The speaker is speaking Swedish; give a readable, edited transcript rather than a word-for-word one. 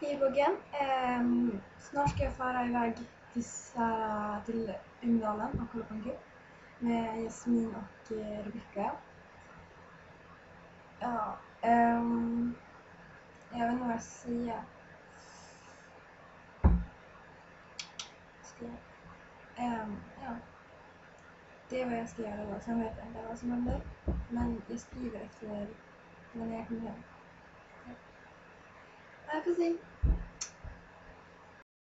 Hej bloggen. Snart ska jag fara iväg till Umedalen och kolla på en grupp med Jasmin och Rebecka. Ja, jag vet inte vad jag ska säga. Ja, det är vad jag ska göra då. Sen vet jag inte vad som händer. Men jag skriver efter när jag kommer hem. Ja, får se.